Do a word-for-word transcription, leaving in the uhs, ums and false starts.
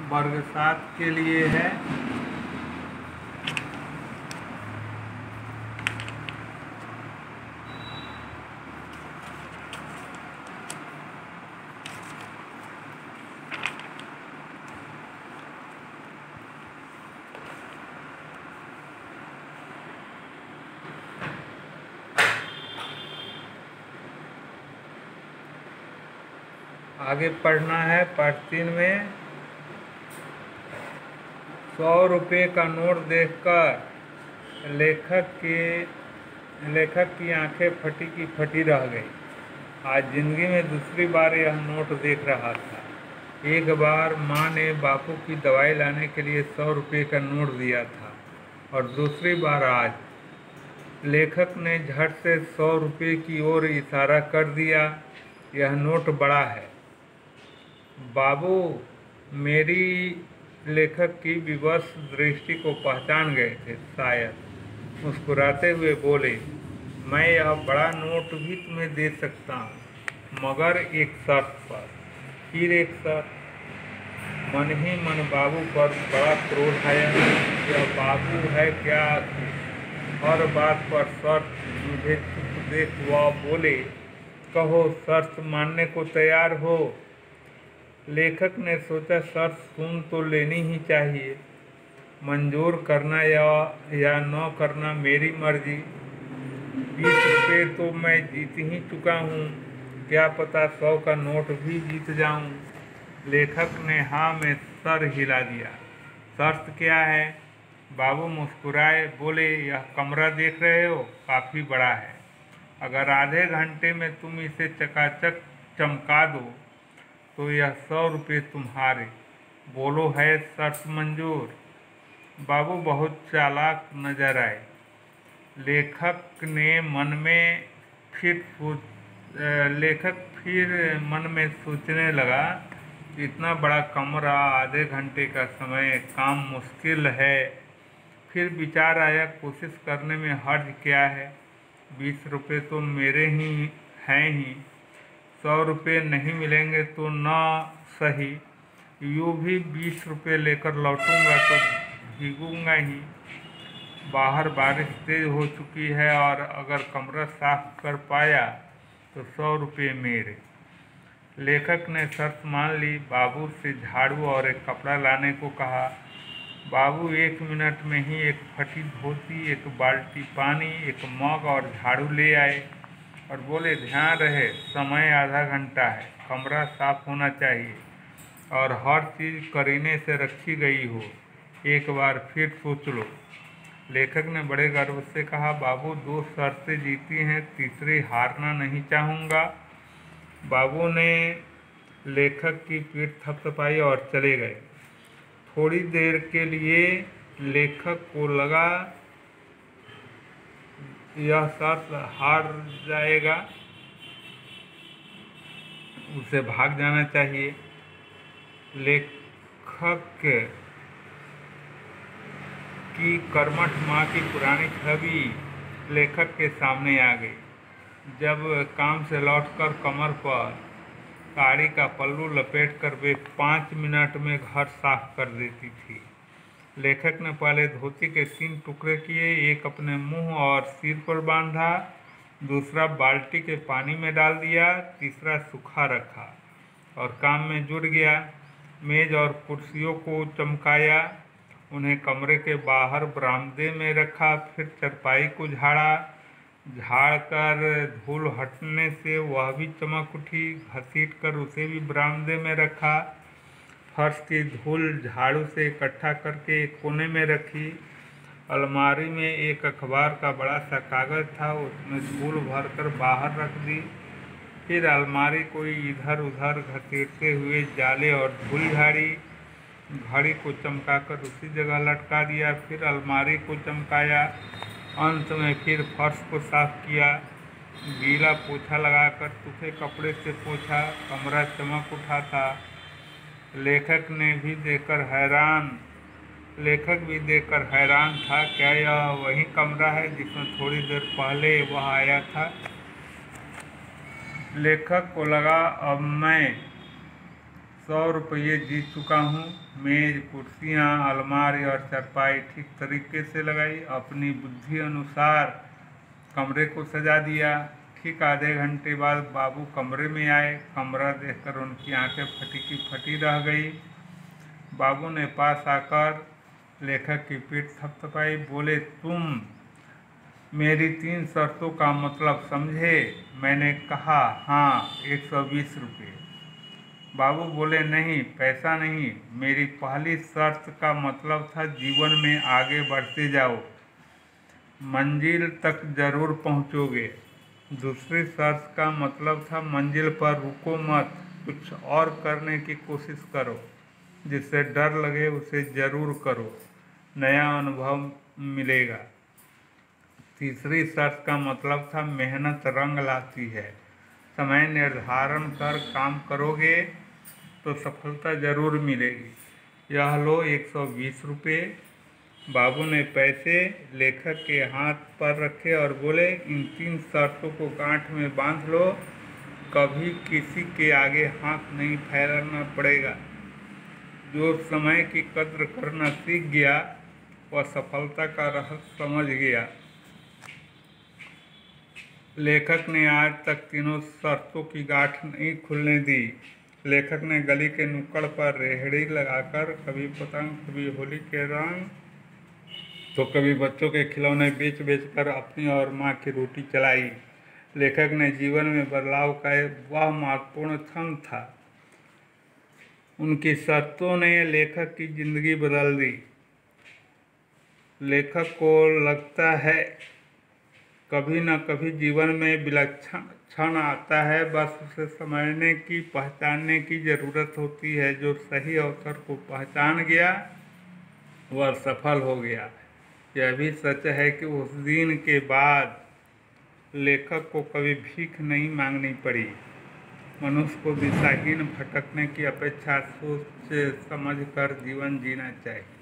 वर्ग सात के लिए है। आगे पढ़ना है पाठ तीन में। सौ रुपये का नोट देखकर लेखक के लेखक की आंखें फटी की फटी रह गई। आज जिंदगी में दूसरी बार यह नोट देख रहा था। एक बार माँ ने बापू की दवाई लाने के लिए सौ रुपये का नोट दिया था और दूसरी बार आज। लेखक ने झट से सौ रुपये की ओर इशारा कर दिया। यह नोट बड़ा है बाबू। मेरी लेखक की विवश दृष्टि को पहचान गए थे शायद। मुस्कुराते हुए बोले, मैं यह बड़ा नोट भी तुम्हें दे सकता हूँ, मगर एक शर्त पर। फिर एक शर्त? मन ही मन बाबू पर बड़ा क्रोध आया। यह बाबू है क्या आखिर? हर बात पर शर्त। मुझे चुप देख वह बोले, कहो शर्त मानने को तैयार हो? लेखक ने सोचा शर्त सुन तो लेनी ही चाहिए। मंजूर करना या या न करना मेरी मर्जी। बीस रुपये तो मैं जीत ही चुका हूँ, क्या पता सौ का नोट भी जीत जाऊँ। लेखक ने हाँ में सर हिला दिया। शर्त क्या है? बाबू मुस्कुराए, बोले, यह कमरा देख रहे हो, काफ़ी बड़ा है। अगर आधे घंटे में तुम इसे चकाचक चमका दो तो यह सौ रुपये तुम्हारे। बोलो, है शर्त मंजूर? बाबू बहुत चालाक नजर आए। लेखक ने मन में फिर सोच लेखक फिर मन में सोचने लगा, इतना बड़ा कमरा, आधे घंटे का समय, काम मुश्किल है। फिर विचार आया, कोशिश करने में हर्ज क्या है। बीस रुपये तो मेरे ही हैं ही। सौ रुपये नहीं मिलेंगे तो न सही, यूँ भी बीस रुपये लेकर लौटूंगा तो भीगूंगा ही। बाहर बारिश तेज हो चुकी है और अगर कमरा साफ कर पाया तो सौ रुपये मेरे। लेखक ने शर्त मान ली। बाबू से झाड़ू और एक कपड़ा लाने को कहा। बाबू एक मिनट में ही एक फटी धोती, एक बाल्टी पानी, एक मग और झाड़ू ले आए और बोले, ध्यान रहे, समय आधा घंटा है, कमरा साफ होना चाहिए और हर चीज़ करीने से रखी गई हो। एक बार फिर सोच लो। लेखक ने बड़े गर्व से कहा, बाबू दो शर्तें जीती हैं, तीसरी हारना नहीं चाहूँगा। बाबू ने लेखक की पीठ थपथपाई और चले गए। थोड़ी देर के लिए लेखक को लगा यह शर्त हार जाएगा, उसे भाग जाना चाहिए। लेखक की कर्मठ माँ की पुरानी छवि लेखक के सामने आ गई। जब काम से लौटकर कमर पर साड़ी का पल्लू लपेटकर वे पाँच मिनट में घर साफ कर देती थी। लेखक ने पहले धोती के तीन टुकड़े किए, एक अपने मुंह और सिर पर बांधा, दूसरा बाल्टी के पानी में डाल दिया, तीसरा सूखा रखा और काम में जुट गया। मेज और कुर्सियों को चमकाया, उन्हें कमरे के बाहर बरामदे में रखा, फिर चारपाई को झाड़ा। झाड़ कर धूल हटने से वह भी चमक उठी, घसीट कर उसे भी बरामदे में रखा। फर्श की धूल झाड़ू से इकट्ठा करके एक कोने में रखी। अलमारी में एक अखबार का बड़ा सा कागज़ था, उसमें धूल भरकर बाहर रख दी। फिर अलमारी को इधर उधर घसीटते हुए जाले और धूल झाड़ी। घड़ी को चमकाकर उसी जगह लटका दिया, फिर अलमारी को चमकाया। अंत में फिर फर्श को साफ किया। गीला पोछा लगाकर सूखे कपड़े से पोछा। कमरा चमक उठा था। लेखक ने भी देखकर हैरान लेखक भी देखकर हैरान था। क्या यह वही कमरा है जिसमें थोड़ी देर पहले वह आया था? लेखक को लगा, अब मैं सौ रुपये जीत चुका हूँ। मेज, कुर्सियाँ, अलमारी और चारपाई ठीक तरीके से लगाई। अपनी बुद्धि अनुसार कमरे को सजा दिया। ठीक आधे घंटे बाद बाबू कमरे में आए। कमरा देखकर उनकी आंखें फटी की फटी रह गई। बाबू ने पास आकर लेखक की पीठ थपथपाई। बोले, तुम मेरी तीन शर्तों का मतलब समझे? मैंने कहा, हाँ, एक सौ बीस रुपये। बाबू बोले, नहीं, पैसा नहीं। मेरी पहली शर्त का मतलब था जीवन में आगे बढ़ते जाओ, मंजिल तक जरूर पहुंचोगे। दूसरी शर्त का मतलब था मंजिल पर रुको मत, कुछ और करने की कोशिश करो। जिससे डर लगे उसे जरूर करो, नया अनुभव मिलेगा। तीसरी शर्त का मतलब था मेहनत रंग लाती है। समय निर्धारण कर काम करोगे तो सफलता जरूर मिलेगी। यह लो एक सौ बीस रुपये। बाबू ने पैसे लेखक के हाथ पर रखे और बोले, इन तीन शर्तों को गांठ में बांध लो, कभी किसी के आगे हाथ नहीं फैलाना पड़ेगा। जो समय की कद्र करना सीख गया वह सफलता का रहस्य समझ गया। लेखक ने आज तक तीनों शर्तों की गांठ नहीं खुलने दी। लेखक ने गली के नुक्कड़ पर रेहड़ी लगाकर कभी पतंग, कभी होली के रंग, तो कभी बच्चों के खिलौने बेच बेच कर अपनी और माँ की रोटी चलाई। लेखक ने जीवन में बदलाव का वह महत्वपूर्ण क्षण था। उनकी शर्तों ने लेखक की जिंदगी बदल दी। लेखक को लगता है कभी न कभी जीवन में विलक्षण क्षण आता है, बस उसे समझने की, पहचानने की ज़रूरत होती है। जो सही अवसर को पहचान गया वह सफल हो गया। यह भी सच है कि उस दिन के बाद लेखक को कभी भीख नहीं मांगनी पड़ी। मनुष्य को दिशाहीन भटकने की अपेक्षा सोच समझ कर जीवन जीना चाहिए।